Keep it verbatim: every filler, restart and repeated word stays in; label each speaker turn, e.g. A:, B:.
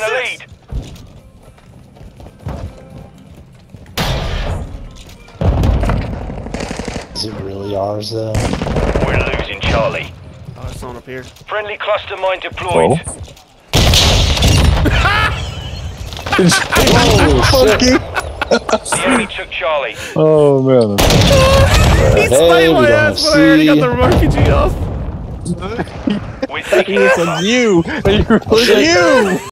A: the lead.
B: Is it really ours though?
A: We're losing Charlie.
C: Oh, there's someone up here.
A: Friendly cluster mine deployed.
B: Oh, shit.
A: The enemy took Charlie.
D: Oh man.
C: He's
B: Hey,
C: slaying
B: we
C: my
B: don't
C: ass, but I already got
B: see.
C: the R P G off.
A: We're taking
D: It's
A: Alpha.
D: on you. It's you.